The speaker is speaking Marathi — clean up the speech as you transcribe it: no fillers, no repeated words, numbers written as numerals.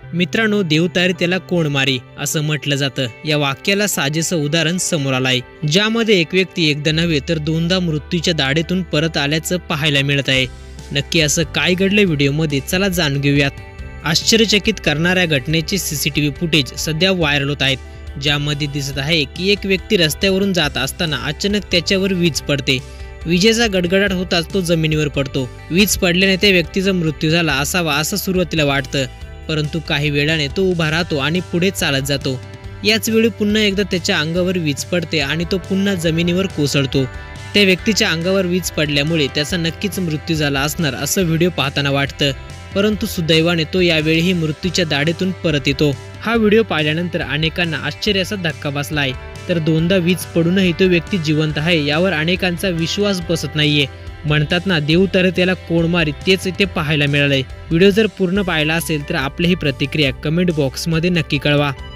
मित्रांनो, देव तारी त्याला कोण मारी असं म्हटलं जातं। या वाक्याला साजेसं उदाहरण समोर आलंय, ज्यामध्ये एक व्यक्ती एकदा नव्हे तर दोनदा मृत्यूच्या दाढेतून परत आल्याचं पाहायला मिळत आहे। नक्की असं काय घडलं व्हिडिओमध्ये, चला जाणून घेऊयात। आश्चर्यचकित करणाऱ्या घटनेचे सीसीटीव्ही फुटेज सध्या व्हायरल होत आहेत, ज्यामध्ये दिसत आहे की एक व्यक्ती रस्त्यावरून जात असताना अचानक त्याच्यावर वीज पडते। विजेचा गडगडाट होताच तो जमिनीवर पडतो। वीज पडल्याने त्या व्यक्तीचा मृत्यू झाला असावा असं सुरुवातीला वाटतं, परंतु काही वेळाने तो उभा राहतो आणि पुढे चालत जातो। याच वेळी पुन्हा एकदा त्याच्या अंगावर वीज पडते आणि तो पुन्हा जमिनीवर कोसळतो। त्या व्यक्तीच्या अंगावर वीज पडल्यामुळे त्याचा नक्कीच मृत्यू झाला असणार असं व्हिडिओ पाहताना वाटतं, परंतु सुदैवाने तो यावेळीही मृत्यूच्या दाढेतून परत येतो। हा व्हिडिओ पाहिल्यानंतर अनेकांना आश्चर्याचा धक्का बसला आहे, तर दोनदा वीज पडूनही तो व्यक्ती जिवंत आहे यावर अनेकांचा विश्वास बसत नाहीये। म्हणतात ना, देव तर त्याला कोण मारी, तेच इथे पाहायला मिळालंय। व्हिडिओ जर पूर्ण पाहिला असेल तर आपली ही प्रतिक्रिया कमेंट बॉक्समध्ये नक्की कळवा।